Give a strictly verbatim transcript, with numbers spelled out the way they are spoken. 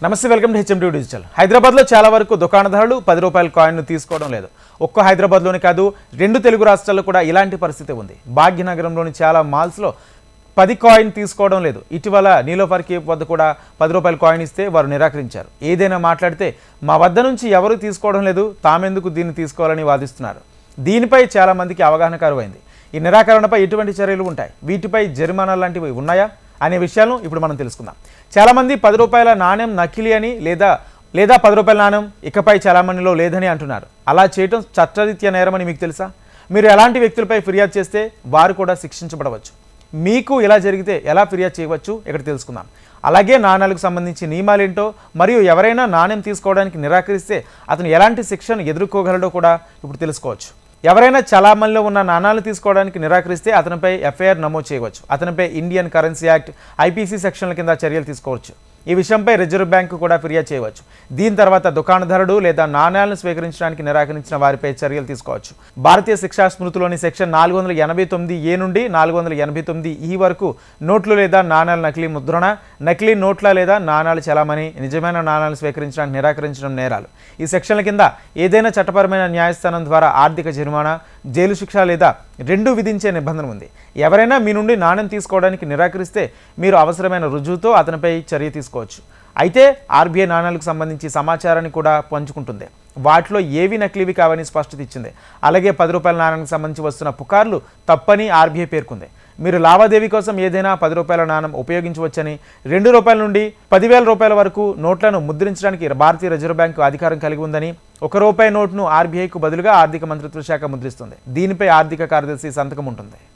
నమస్తే, welcome to HM TV digital. హైదరాబాద్లో చాలా వరకు దుకాణదారులు పది రూపాయల కాయిన్ను తీసుకోవడం లేదు. ఒక్క హైదరాబాద్లోనే కాదు, రెండు తెలుగు రాష్ట్రాల్లో కూడా ఇలాంటి పరిస్థితి ఉంది. భాగ్యనగరంలోని చాలా మాల్స్లో పది కాయిన్ తీసుకోవడం లేదు. ఇటీవల నీలోఫర్ కేఫ్ వద్ద కూడా పది రూపాయల కాయిన్ ఇస్తే వారు నిరాకరించారు. ఏదైనా మాట్లాడితే మా వద్ద నుంచి ఎవరు తీసుకోవడం లేదు, తామెందుకు దీన్ని తీసుకోవాలని వాదిస్తున్నారు. దీనిపై చాలా మందికి అవగాహన కరువైంది. ఈ నిరాకరణపై ఎటువంటి చర్యలు ఉంటాయి, వీటిపై జరిమానాలు లాంటివి ఉన్నాయా అనే విషయాలను ఇప్పుడు మనం తెలుసుకుందాం. చాలామంది పది రూపాయల నాణ్యం నకిలీ అని లేదా లేదా పది రూపాయల నాణ్యం ఇకపై చాలామందిలో లేదని అంటున్నారు. అలా చేయటం చట్టరీత్యా నేరమని మీకు తెలుసా? మీరు ఎలాంటి వ్యక్తులపై ఫిర్యాదు చేస్తే వారు కూడా శిక్షించబడవచ్చు. మీకు ఇలా జరిగితే ఎలా ఫిర్యాదు చేయవచ్చు ఇక్కడ తెలుసుకుందాం. అలాగే నాణ్యాలకు సంబంధించి నియమాలేంటో, మరియు ఎవరైనా నాణ్యం తీసుకోవడానికి నిరాకరిస్తే అతను ఎలాంటి శిక్షను ఎదుర్కోగలడో కూడా ఇప్పుడు తెలుసుకోవచ్చు. ఎవరైనా చలామణిలో ఉన్న నాణాలు తీసుకోవడానికి నిరాకరిస్తే అతనిపై ఎఫ్ఐఆర్ నమోదు చేయవచ్చు. అతనిపై ఇండియన్ కరెన్సీ యాక్ట్, ఐపీసీ సెక్షన్ల కింద చర్యలు తీసుకోవచ్చు. ఈ విషయంపై రిజర్వ్ బ్యాంకు కూడా ఫిర్యాదు చేయవచ్చు. దీని తర్వాత దుకాణదారుడు లేదా నాణ్యాలను స్వీకరించడానికి నిరాకరించిన వారిపై చర్యలు తీసుకోవచ్చు. భారతీయ శిక్షా స్మృతిలోని సెక్షన్ నాలుగు వందల ఎనభై తొమ్మిది ఏ నుండి నాలుగు వందల ఎనభై తొమ్మిది ఈ వరకు నోట్లు లేదా నాణ్యాల నకిలీ ముద్రణ, నకిలీ నోట్ల లేదా నాణ్యాల చలామణి, నిజమైన నాణ్యాలను స్వీకరించడానికి నిరాకరించడం నేరాలు. ఈ సెక్షన్ల కింద ఏదైనా చట్టపరమైన న్యాయస్థానం ద్వారా ఆర్థిక జరిమానా, జైలు శిక్ష లేదా రెండు విధించే నిబంధన ఉంది. ఎవరైనా మీ నుండి నాణ్యం తీసుకోవడానికి నిరాకరిస్తే మీరు అవసరమైన రుజువుతో అతనిపై చర్య తీసుకోవచ్చు. అయితే ఆర్బీఐ నాణ్యాలకు సంబంధించి సమాచారాన్ని కూడా పంచుకుంటుంది. వాటిలో ఏవి నకిలీవి కావని స్పష్టత ఇచ్చింది. అలాగే పది రూపాయల నాణ్యానికి సంబంధించి వస్తున్న పుకార్లు తప్పని ఆర్బీఐ పేర్కొంది. మీరు లావాదేవీ కోసం ఏదైనా పది రూపాయల నాణ్యం ఉపయోగించవచ్చని, రెండు రూపాయల నుండి పదివేల రూపాయల వరకు నోట్లను ముద్రించడానికి భారతీయ రిజర్వ్ బ్యాంకు అధికారం కలిగి ఉందని, ఒక రూపాయి నోటును ఆర్బీఐకు బదులుగా ఆర్థిక మంత్రిత్వ శాఖ ముద్రిస్తుంది. దీనిపై ఆర్థిక కార్యదర్శి సంతకం ఉంటుంది.